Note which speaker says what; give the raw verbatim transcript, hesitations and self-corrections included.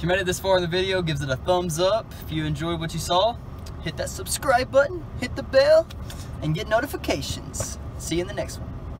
Speaker 1: If you made it this far in the video, gives it a thumbs up. If you enjoyed what you saw, hit that subscribe button, hit the bell, and get notifications. See you in the next one.